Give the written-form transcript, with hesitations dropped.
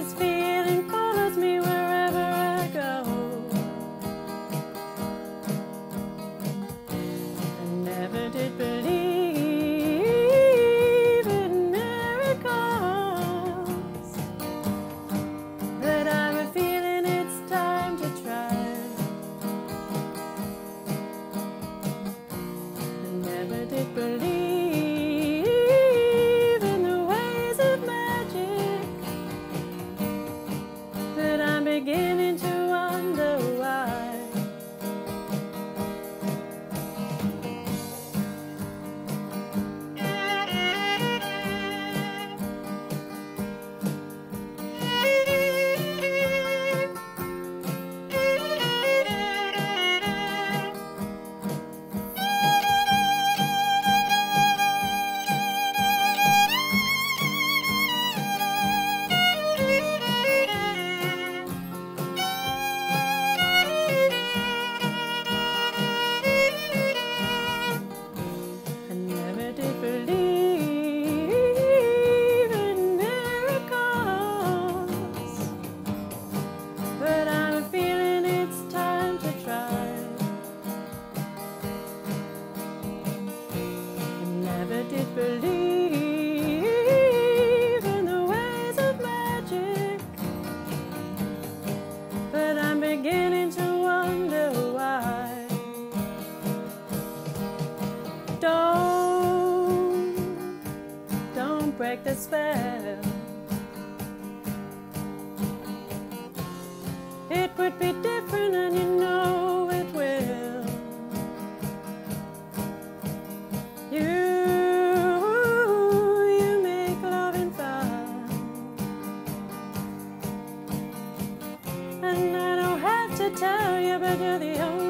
this feeling follows me wherever I go. I never did believe in miracles, but I have a feeling it's time to try. I never did believe in the ways of magic, but I'm beginning to wonder why. I never did believe in miracles, but I'm feeling it's time to try. I never did believe in the ways of magic, but I'm beginning to wonder why. Don't break the spell. It would be different and you know it will. You make loving fun, and I don't have to tell you, but you're the only